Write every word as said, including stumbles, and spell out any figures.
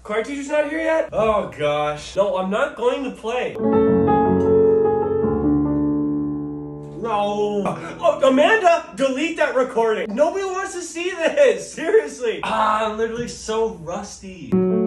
Choir teacher's not here yet? Oh gosh. No, I'm not going to play. No. Oh, Amanda, delete that recording. Nobody wants to see this. Seriously. Ah, I'm literally so rusty.